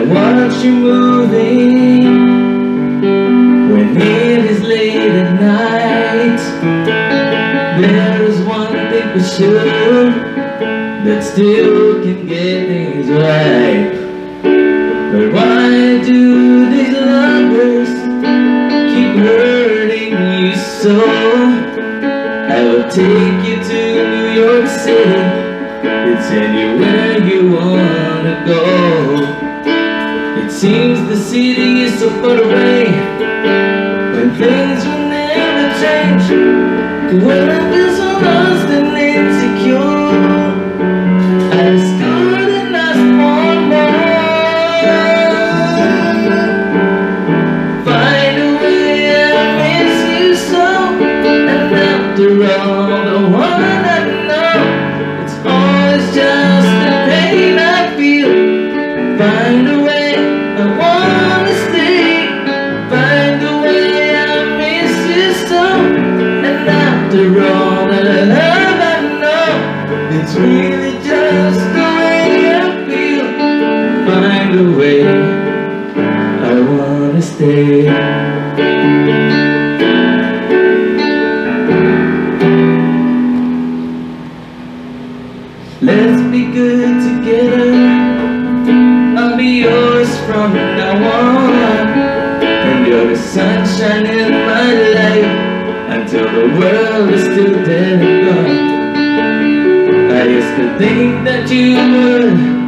watch you moving when it is late at night. There is one thing for sure, that still can get things right. But why do these lovers keep hurting you so? I will take you to New York City, it's anywhere you wanna go. It seems the city is so far away, when things will never change. When I feel so lost and insecure, I discovered and asked for more. Find a way, I miss you so. And after all, the one I know, it's always just the pain I feel. Find a way, I wanna stay. Find a way, I miss you so. And after all the love I know, it's really just the way I feel. Find a way, I wanna stay. Let's be good together, I'll be yours from now on. And you're the sunshine in my life, until the world is still dead and gone. I used to think that you would